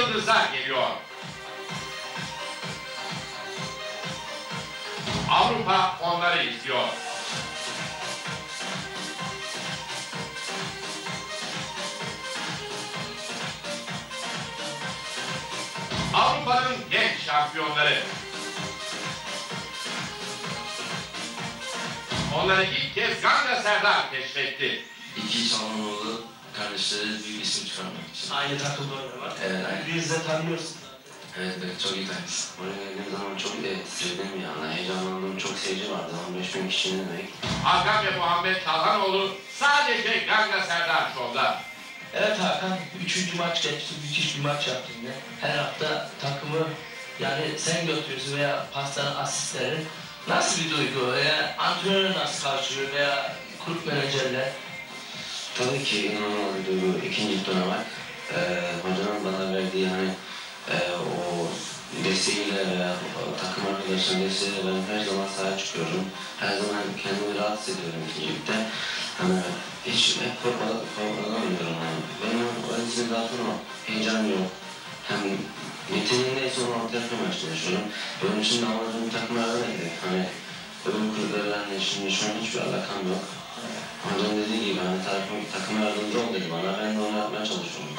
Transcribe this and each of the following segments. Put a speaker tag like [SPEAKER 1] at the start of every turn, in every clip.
[SPEAKER 1] yıldızlar geliyor. Avrupa onları izliyor. Avrupa'nın genç şampiyonları. Onları ilk kez Ganga Serdar keşfetti.
[SPEAKER 2] İki Çalhanoğlu kardeşleri büyük isim çıkarmak için.
[SPEAKER 3] Aynı takımda oynamak.
[SPEAKER 2] Evet, aynen.
[SPEAKER 3] Birbirinizi de tanıyorsun zaten.
[SPEAKER 2] Evet, çok iyi tanış. Oraya geldiğim zaman çok titredim yani. Heyecanlandım, çok seyirci vardı. 15.000 kişi ne demek?
[SPEAKER 1] Hakan ve Muhammed Çalhanoğlu sadece Ganga Serdar Show'da.
[SPEAKER 3] Evet Hakan, 3. maç geçti, müthiş bir maç yaptın yine. Her hafta takımı yani sen götürüyorsun veya pasların, asistlerin. Nasıl bir duygu veya antrenör nasıl karşılıyor veya kulüp menajerler?
[SPEAKER 2] Tabii ki inanılmaz bir duygu. İkinci dönemek. Hocanın bana verdiği hani o desteğiyle veya takım arkadaşlarının desteğiyle ben her zaman sahaya çıkıyorum. Her zaman kendimi rahat hissediyorum ikincilikte. Hani hep korkulamıyorum yani. Benim o için zaten o heyecan yok. Hem yeteneğim neyse onu ortaya koymaya çalışıyorum. Benim için de amacım bir takım öğrenmeydi. Hani öbür kulüplerle şimdi şu an hiçbir alakam yok. Hocam dediği gibi hani takıma yardımcı ol dedi bana. Ben de onu yapmaya çalışıyorum.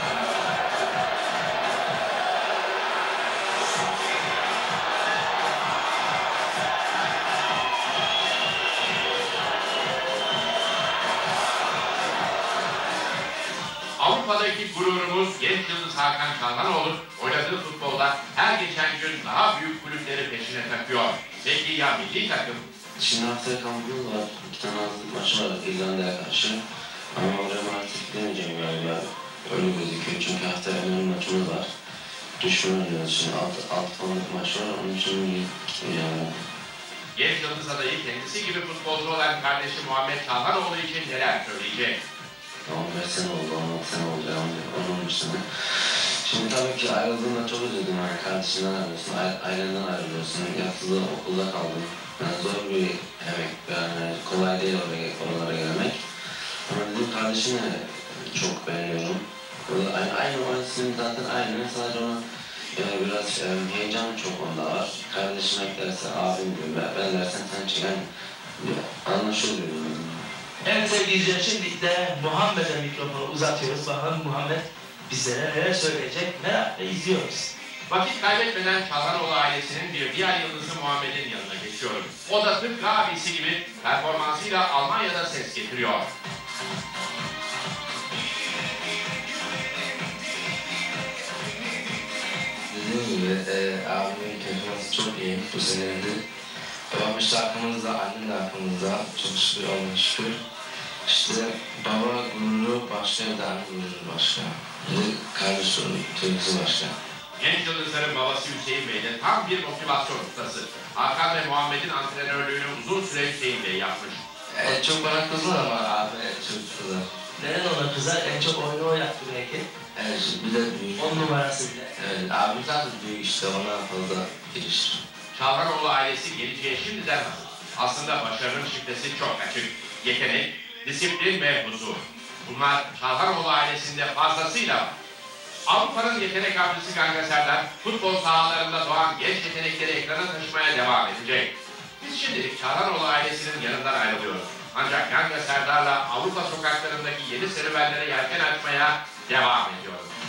[SPEAKER 1] Avrupa'daki gururumuz genç yıldız Hakan Çalhanoğlu oynadığı futbolda her geçen gün daha büyük kulüpleri peşine takıyor. Peki ya milli takım?
[SPEAKER 2] Şimdi haftaya kampımız var. 2 tane hazırlık maçı var İrlanda'ya karşı. Ama oraya maalesef gidemeyeceğim galiba. Öyle gözüküyor çünkü haftaya önemli maçımız var. Düşman oynuyoruz şimdi. 6 puanlık maç var. Onun için gitmeyeceğim.
[SPEAKER 1] Genç yıldız adayı kendisi gibi futbolcu olan kardeşi Muhammed Çalhanoğlu için neler söyleyecek?
[SPEAKER 2] 15 sene oldu, 16 sene oldu, 13 sene. Şimdi tabii ki ayrıldığımda çok üzüldüm. Yani kardeşinden ayrılıyorsun, ailenden ayrılıyorsun, yatılı okulda kaldım. Yani zor bir emek, yani kolay değil oralara gelmek. Ama dedim kardeşini çok beğeniyorum. Aynı oynasın zaten aynı, sadece ona biraz heyecan çok onda var. Kardeşim eklerse abim diyor, ben dersen sen çeken anlaşılıyor.
[SPEAKER 3] Evet sevgili izleyiciler, şimdi de Muhammed'e mikrofonu uzatıyoruz. Bakalım Muhammed bizlere neler söyleyecek, merakla izliyoruz.
[SPEAKER 1] Vakit kaybetmeden Çalhanoğlu ailesinin bir diğer yıldızı Muhammed'in yanına geçiyorum. O da tıpkı abisi gibi performansıyla Almanya'da ses getiriyor.
[SPEAKER 2] Dediğim gibi abimin performansı çok iyi bu senelerde. Babam işte aklımızda, annem de aklımızda. Çok şükür, Allah'a şükür. İşte baba gururu başka, bir de anne gururu başka. Bir de kardeş duygusu başka.
[SPEAKER 1] Genç yıldızların babası Hüseyin Bey de tam bir motivasyon ustası. Hakan ve Muhammed'in antrenörlüğünü uzun süre Hüseyin Bey yapmış.
[SPEAKER 2] Çok bana kızdı ama abi çok kızar.
[SPEAKER 3] Neden ona kızar? En çok oyunu o yaptı belki.
[SPEAKER 2] Evet, bir de büyük.
[SPEAKER 3] 10 numarası bile.
[SPEAKER 2] Evet, abim zaten büyük işte, ona fazla giriştir.
[SPEAKER 1] Çalhanoğlu ailesi geleceğe şimdiden hazır. Aslında başarının şifresi çok açık. Yetenek, disiplin ve huzur. Bunlar Çalhanoğlu ailesinde fazlasıyla var. Avrupa'nın yetenek avcısı Ganga Serdar, futbol sahalarında doğan genç yetenekleri ekrana taşımaya devam edecek. Biz şimdilik Çalhanoğlu ailesinin yanından ayrılıyoruz. Ancak Ganga Serdar'la Avrupa sokaklarındaki yeni serüvenlere yelken açmaya devam ediyoruz.